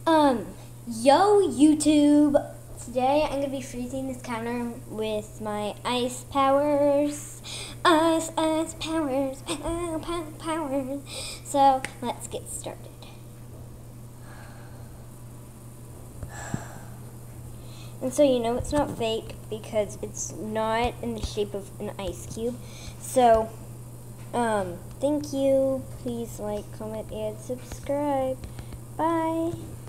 Yo YouTube! Today I'm gonna be freezing this counter with my ice powers. Ice powers, powers. So let's get started. And so you know it's not fake because it's not in the shape of an ice cube. So, thank you. Please like, comment, and subscribe. Bye.